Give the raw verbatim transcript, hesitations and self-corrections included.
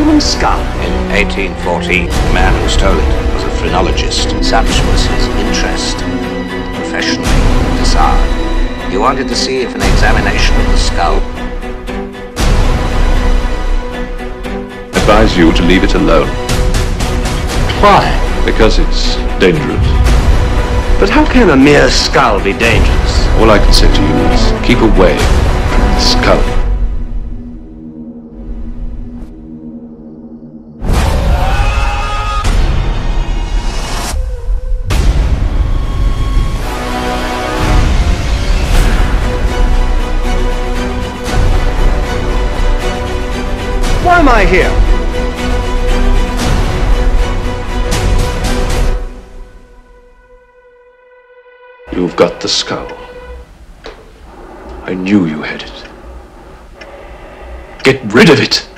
human skull? In eighteen forty, the man who stole it was a phrenologist. Such was his interest, professionally, facade. He wanted to see if an examination of the skull... I advise you to leave it alone. Why? Because it's dangerous. But how can a mere skull be dangerous? All I can say to you is keep away from the skull. Why am I here? You've got the skull. I knew you had it. Get rid of it!